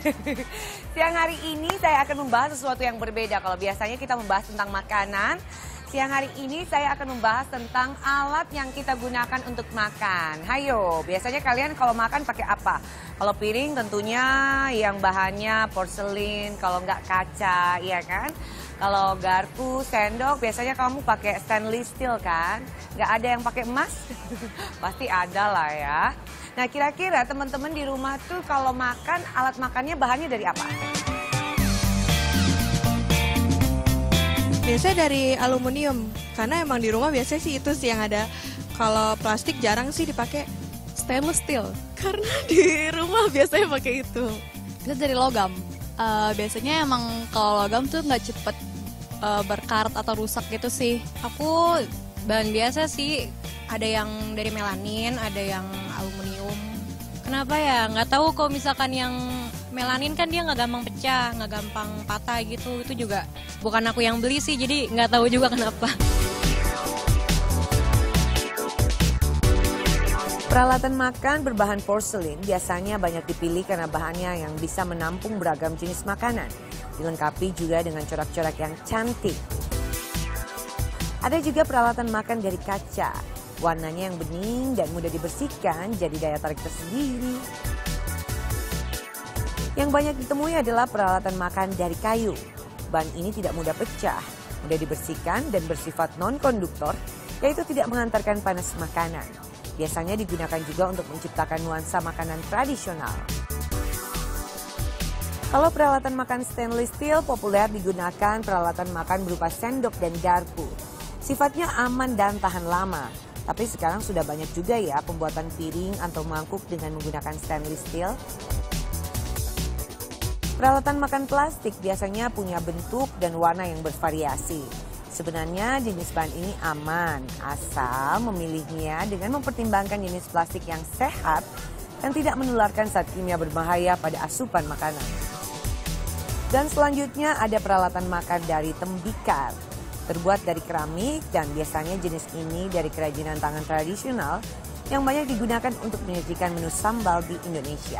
Siang hari ini saya akan membahas sesuatu yang berbeda. Kalau biasanya kita membahas tentang makanan, siang hari ini saya akan membahas tentang alat yang kita gunakan untuk makan. Hayo, biasanya kalian kalau makan pakai apa? Kalau piring tentunya yang bahannya porselin, kalau nggak kaca, iya kan? Kalau garpu, sendok, biasanya kamu pakai stainless steel kan? Nggak ada yang pakai emas? Pasti ada lah ya. Nah, kira-kira teman-teman di rumah tuh kalau makan, alat makannya bahannya dari apa? Biasanya dari aluminium, karena emang di rumah biasanya sih itu sih yang ada. Kalau plastik jarang sih dipakai. Stainless steel. Karena di rumah biasanya pakai itu. Itu dari logam. Biasanya emang kalau logam tuh nggak cepet berkarat atau rusak gitu sih. Aku bahan biasa sih. Ada yang dari melanin, ada yang aluminium. Kenapa ya? Nggak tahu kalau misalkan yang melanin kan dia nggak gampang pecah, nggak gampang patah gitu. Itu juga bukan aku yang beli sih, jadi nggak tahu juga kenapa. Peralatan makan berbahan porselin biasanya banyak dipilih karena bahannya yang bisa menampung beragam jenis makanan. Dilengkapi juga dengan corak-corak yang cantik. Ada juga peralatan makan dari kaca. Warnanya yang bening dan mudah dibersihkan jadi daya tarik tersendiri. Yang banyak ditemui adalah peralatan makan dari kayu. Bahan ini tidak mudah pecah, mudah dibersihkan dan bersifat non-konduktor, yaitu tidak mengantarkan panas makanan. Biasanya digunakan juga untuk menciptakan nuansa makanan tradisional. Kalau peralatan makan stainless steel populer digunakan peralatan makan berupa sendok dan garpu. Sifatnya aman dan tahan lama. Tapi sekarang sudah banyak juga ya pembuatan piring atau mangkuk dengan menggunakan stainless steel. Peralatan makan plastik biasanya punya bentuk dan warna yang bervariasi. Sebenarnya jenis bahan ini aman, asal memilihnya dengan mempertimbangkan jenis plastik yang sehat dan tidak menularkan zat kimia berbahaya pada asupan makanan. Dan selanjutnya ada peralatan makan dari tembikar. Terbuat dari keramik dan biasanya jenis ini dari kerajinan tangan tradisional yang banyak digunakan untuk menyajikan menu sambal di Indonesia.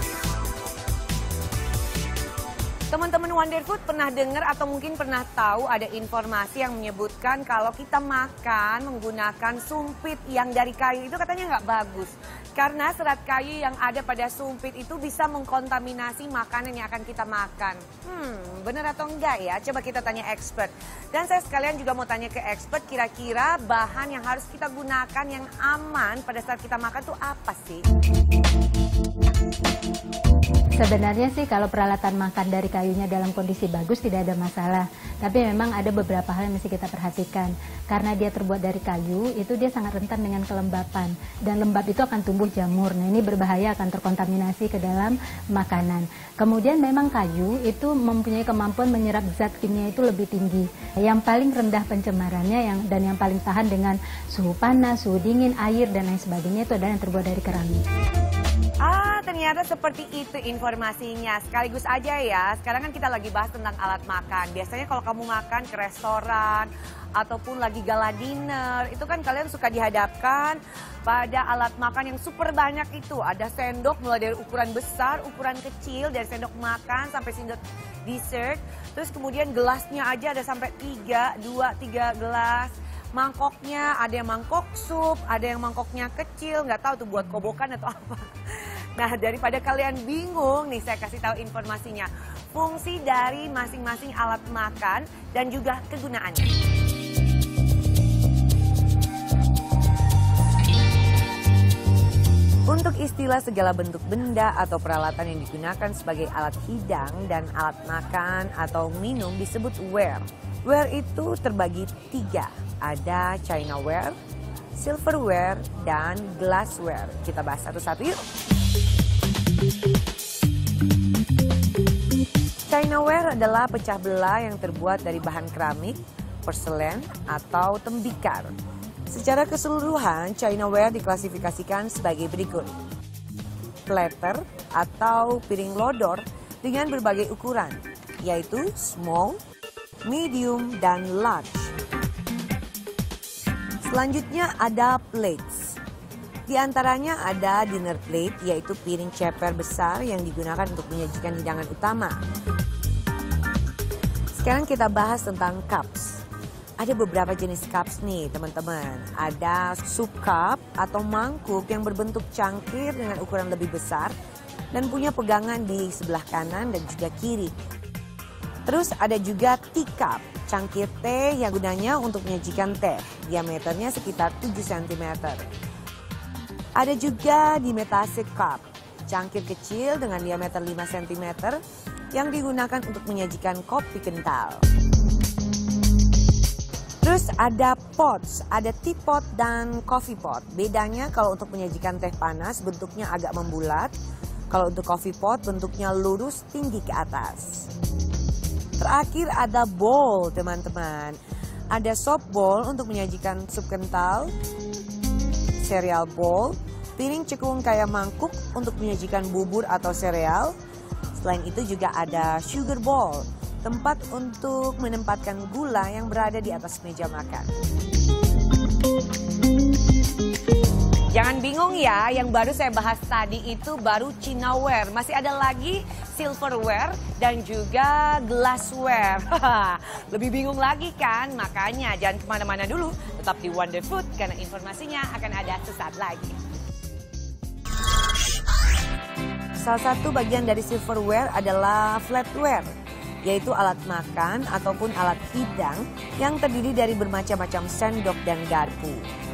Teman-teman Wonder Food pernah dengar atau mungkin pernah tahu ada informasi yang menyebutkan kalau kita makan menggunakan sumpit yang dari kayu itu katanya nggak bagus. Karena serat kayu yang ada pada sumpit itu bisa mengkontaminasi makanan yang akan kita makan. Benar atau enggak ya? Coba kita tanya expert. Dan saya sekalian juga mau tanya ke expert, kira-kira bahan yang harus kita gunakan yang aman pada saat kita makan tuh apa sih? Sebenarnya sih kalau peralatan makan dari kayunya dalam kondisi bagus tidak ada masalah. Tapi memang ada beberapa hal yang mesti kita perhatikan. Karena dia terbuat dari kayu, itu dia sangat rentan dengan kelembapan. Dan lembab itu akan tumbuh jamur. Nah ini berbahaya, akan terkontaminasi ke dalam makanan. Kemudian memang kayu itu mempunyai kemampuan menyerap zat kimia itu lebih tinggi. Yang paling rendah pencemarannya dan yang paling tahan dengan suhu panas, suhu dingin, air dan lain sebagainya itu adalah yang terbuat dari keramik. Ternyata seperti itu informasinya. Sekaligus aja ya, sekarang kan kita lagi bahas tentang alat makan. Biasanya kalau kamu makan ke restoran ataupun lagi gala dinner, itu kan kalian suka dihadapkan pada alat makan yang super banyak itu. Ada sendok mulai dari ukuran besar, ukuran kecil, dari sendok makan sampai sendok dessert. Terus kemudian gelasnya aja ada sampai 3 gelas. Mangkoknya ada yang mangkok sup, ada yang mangkoknya kecil, nggak tahu tuh buat kobokan atau apa. Nah, daripada kalian bingung nih, saya kasih tahu informasinya. Fungsi dari masing-masing alat makan dan juga kegunaannya. Untuk istilah segala bentuk benda atau peralatan yang digunakan sebagai alat hidang dan alat makan atau minum disebut ware. Ware itu terbagi 3. Ada Chinaware, silverware, dan glassware. Kita bahas satu-satu yuk. Chinaware adalah pecah belah yang terbuat dari bahan keramik, porselen, atau tembikar. Secara keseluruhan, Chinaware diklasifikasikan sebagai berikut. Platter atau piring lodor dengan berbagai ukuran, yaitu small, medium, dan large. Selanjutnya ada plates. Di antaranya ada dinner plate, yaitu piring ceper besar yang digunakan untuk menyajikan hidangan utama. Sekarang kita bahas tentang cups. Ada beberapa jenis cups nih teman-teman. Ada soup cup atau mangkuk yang berbentuk cangkir dengan ukuran lebih besar dan punya pegangan di sebelah kanan dan juga kiri. Terus ada juga tea cup, cangkir teh yang gunanya untuk menyajikan teh. Diameternya sekitar 7 cm. Ada juga dimetase cup, cangkir kecil dengan diameter 5 cm yang digunakan untuk menyajikan kopi kental. Terus ada pots, ada teapot dan coffee pot. Bedanya kalau untuk menyajikan teh panas bentuknya agak membulat. Kalau untuk coffee pot bentuknya lurus tinggi ke atas. Terakhir ada bowl teman-teman. Ada sop bowl untuk menyajikan sup kental, cereal bowl, piring cekung kayak mangkuk untuk menyajikan bubur atau sereal. Selain itu juga ada sugar bowl, tempat untuk menempatkan gula yang berada di atas meja makan. Jangan bingung ya, yang baru saya bahas tadi itu baru Chinaware. Masih ada lagi silverware dan juga glassware. Lebih bingung lagi kan? Makanya jangan kemana-mana dulu. Tetap di Wonder Food karena informasinya akan ada sesaat lagi. Salah satu bagian dari silverware adalah flatware, yaitu alat makan ataupun alat hidang yang terdiri dari bermacam-macam sendok dan garpu.